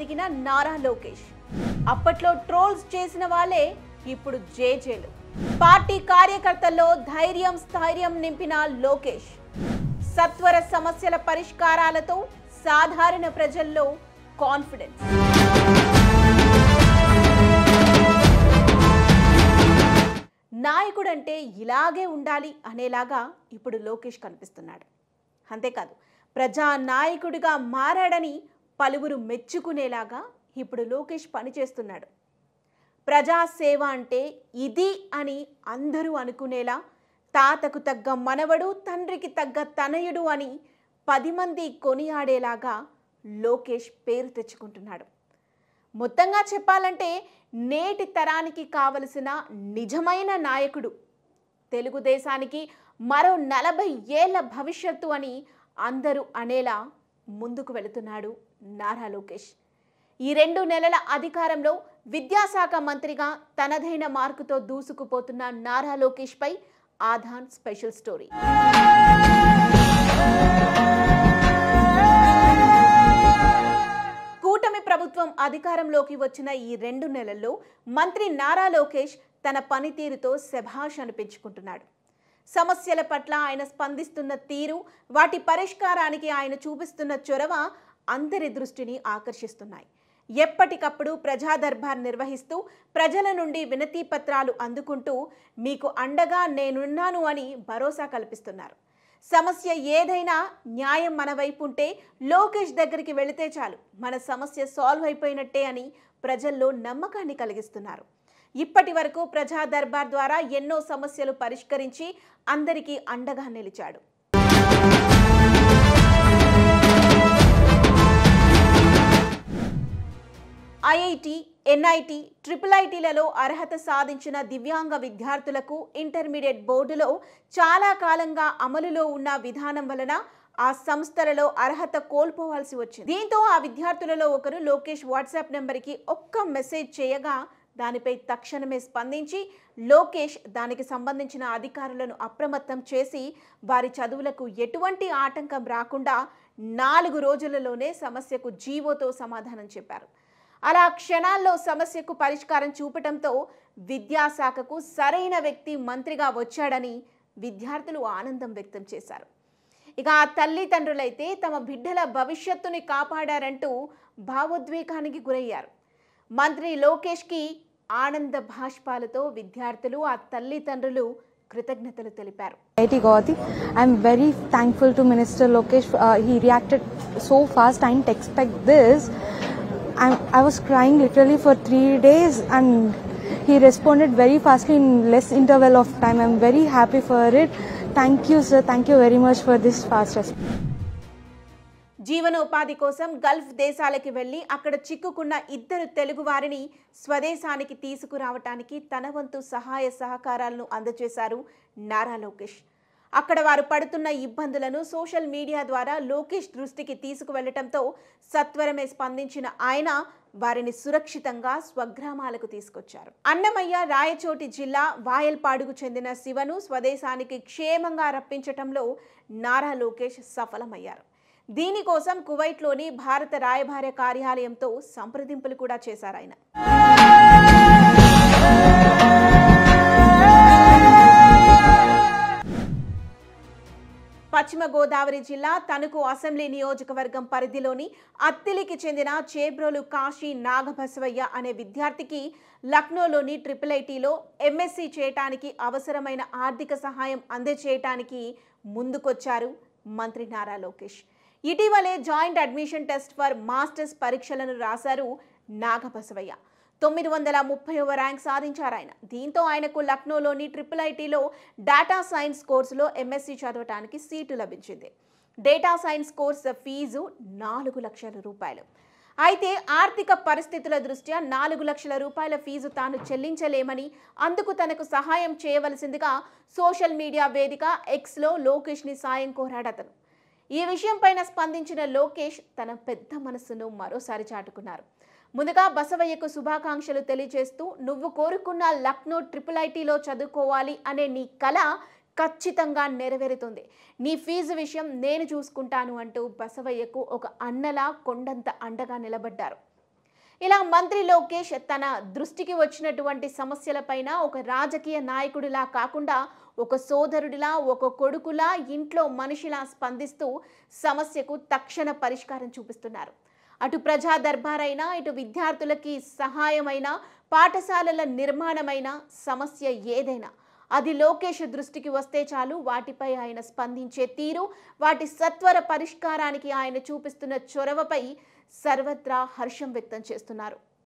దిగిన నారా లోకేష్. అప్పట్లో ట్రోల్స్ చేసిన వాళ్ళే ఇప్పుడు జేజేలు. పార్టీ కార్యకర్తల్లో ధైర్యం స్థైర్యం నింపిన లోకేష్ సత్వర సమస్యల పరిష్కారాలతో సాధారణ ప్రజల్లో కాన్ఫిడెన్స్. నాయకుడంటే ఇలాగే ఉండాలి అనేలాగా ఇప్పుడు లోకేష్ కనిపిస్తున్నాడు. అంతేకాదు ప్రజా నాయకుడిగా మారాడని పలువురు మెచ్చుకునేలాగా ఇప్పుడు లోకేష్ పనిచేస్తున్నాడు. ప్రజాసేవ అంటే ఇది అని అందరూ అనుకునేలా తాతకు తగ్గ మనవడు తండ్రికి తగ్గ తనయుడు అని 10 మంది కొనియాడేలాగా లోకేష్ పేరు తెచ్చుకుంటున్నాడు. మొత్తంగా చెప్పాలంటే నేటి తరానికి కావలసిన నిజమైన నాయకుడు, తెలుగుదేశానికి మరో 40 ఏళ్ల భవిష్యత్తు అని అందరూ అనేలా ముందుకు వెళుతున్నాడు నారా లోకేష్. ఈ 2 నెలల అధికారంలో విద్యాశాఖ మంత్రిగా తనదైన మార్కుతో దూసుకుపోతున్న నారా లోకేష్ పై ఆధాన్ స్పెషల్ స్టోరీ. కూటమి ప్రభుత్వం అధికారంలోకి వచ్చిన ఈ 2 నెలల్లో మంత్రి నారా లోకేష్ తన పనితీరుతో శభాష్ అనిపించుకుంటున్నాడు. సమస్యల పట్ల ఆయన స్పందిస్తున్న తీరు, వాటి పరిష్కారానికి ఆయన చూపిస్తున్న చొరవ అందరి దృష్టిని ఆకర్షిస్తున్నాయి. ఎప్పటికప్పుడు ప్రజా దర్బార్ నిర్వహిస్తూ ప్రజల నుండి వినతి పత్రాలు అందుకుంటూ మీకు అండగా నేనున్నాను అని భరోసా కల్పిస్తున్నారు. సమస్య ఏదైనా న్యాయం మన వైపు ఉంటే లోకేష్ దగ్గరికి వెళితే చాలు, మన సమస్య సాల్వ్ అయిపోయినట్టే అని ప్రజల్లో నమ్మకాన్ని కలిగిస్తున్నారు. ఇప్పటి వరకు ప్రజా దర్బార్ ద్వారా ఎన్నో సమస్యలు పరిష్కరించి అందరికీ అండగా నిలిచాడు. ఐఐటి, ఎన్ఐటి, ట్రిపుల్ ఐటీలలో అర్హత సాధించిన దివ్యాంగ విద్యార్థులకు ఇంటర్మీడియట్ బోర్డులో చాలా కాలంగా అమలులో ఉన్న విధానం వలన ఆ సంస్థలలో అర్హత కోల్పోవాల్సి వచ్చింది. దీంతో ఆ విద్యార్థులలో ఒకరు లోకేష్ వాట్సాప్ నెంబర్కి ఒక్క మెసేజ్ చేయగా దానిపై తక్షణమే స్పందించి లోకేష్ దానికి సంబంధించిన అధికారులను అప్రమత్తం చేసి వారి చదువులకు ఎటువంటి ఆటంకం రాకుండా 4 రోజులలోనే సమస్యకు జీవోతో సమాధానం చెప్పారు. అలా క్షణాల్లో సమస్యకు పరిష్కారం చూపటంతో విద్యాశాఖకు సరైన వ్యక్తి మంత్రిగా వచ్చాడని విద్యార్థులు ఆనందం వ్యక్తం చేశారు. ఇక ఆ తల్లిదండ్రులైతే తమ బిడ్డల భవిష్యత్తుని కాపాడారంటూ భావోద్వేగానికి గురయ్యారు. మంత్రి లోకేష్కి ఆనంద భాష్పాలతో విద్యార్థులు ఆ తల్లిదండ్రులు కృతజ్ఞతలు తెలిపారు. I'm very thankful to Minister Lokesh. He reacted so fast. I didn't expect this. I was crying literally for 3 days and he responded very fastly in less interval of time. I'm very happy for it. Thank you, sir. Thank you very much for this fast response. జీవనోపాధి కోసం Gulf దేశాలకు వెళ్లి అక్కడ చిక్కుకున్న 2 తెలుగు వారిని స్వదేశానికి తీసుకురావటానికి తన వంతు సహాయ సహకారాలను అందజేశారు నారా లోకేష్. అక్కడ వారు పడుతున్న ఇబ్బందులను సోషల్ మీడియా ద్వారా లోకేష్ దృష్టికి తీసుకువెళ్లటంతో సత్వరమే స్పందించిన ఆయన వారిని సురక్షితంగా స్వగ్రామాలకు తీసుకొచ్చారు. అన్నమయ్య, రాయచోటి జిల్లా వాయల్పాడుకు చెందిన శివను స్వదేశానికి క్షేమంగా రప్పించటంలో నారా లోకేష్ సఫలమయ్యారు. దీనికోసం కువైట్లోని భారత రాయబార కార్యాలయంతో సంప్రదింపులు కూడా చేశారు ఆయన. పశ్చిమ గోదావరి జిల్లా తణుకు అసెంబ్లీ నియోజకవర్గం పరిధిలోని అత్తిలికి చెందిన చేబ్రోలు కాశీ నాగబసవయ్య అనే విద్యార్థికి లక్నోలోని ట్రిపుల్ ఐటీలో ఎంఎస్సీ చేయటానికి అవసరమైన ఆర్థిక సహాయం అందజేయటానికి ముందుకొచ్చారు మంత్రి నారా లోకేష్. ఇటీవలే joint admission test for masters పరీక్షలను రాశారు నాగబసవయ్య. 930వ ర్యాంక్ సాధించారు ఆయన. దీంతో ఆయనకు లక్నోలోని ట్రిపుల్ ఐటీలో డేటా సైన్స్ కోర్సులో ఎంఎస్సీ చదవటానికి సీటు లభించింది. డేటా సైన్స్ కోర్సు ఫీజు 4 లక్షల రూపాయలు. అయితే ఆర్థిక పరిస్థితుల దృష్ట్యా 4 లక్షల రూపాయల ఫీజు తాను చెల్లించలేమని, అందుకు తనకు సహాయం చేయవలసిందిగా సోషల్ మీడియా వేదిక ఎక్స్లో లోకేష్ని సాయం కోరాడతను. ఈ విషయంపైన స్పందించిన లోకేష్ తన పెద్ద మనసును మరోసారి చాటుకున్నారు. ముందుగా బసవయ్యకు శుభాకాంక్షలు తెలియజేస్తూ, నువ్వు కోరుకున్న లక్నో ట్రిపుల్ ఐటీలో చదువుకోవాలి అనే నీ కల ఖచ్చితంగా నెరవేరుతుంది. నీ ఫీజు విషయం నేను చూసుకుంటాను అంటూ బసవయ్యకు ఒక అన్నలా కొండంత అండగా నిలబడ్డారు. ఇలా మంత్రి లోకేష్ తన దృష్టికి వచ్చినటువంటి సమస్యలపైన ఒక రాజకీయ నాయకుడిలా కాకుండా ఒక సోదరుడిలా, ఒక కొడుకులా, ఇంట్లో మనిషిలా స్పందిస్తూ సమస్యకు తక్షణ పరిష్కారం చూపిస్తున్నారు. అటు ప్రజా దర్బారైనా, ఇటు విద్యార్థులకి సహాయమైనా, పాఠశాలల నిర్మాణమైన సమస్య ఏదైనా అది లోకేష్ దృష్టికి వస్తే చాలు వాటిపై ఆయన స్పందించే తీరు, వాటి సత్వర పరిష్కారానికి ఆయన చూపిస్తున్న చొరవపై సర్వత్రా హర్షం వ్యక్తం చేస్తున్నారు.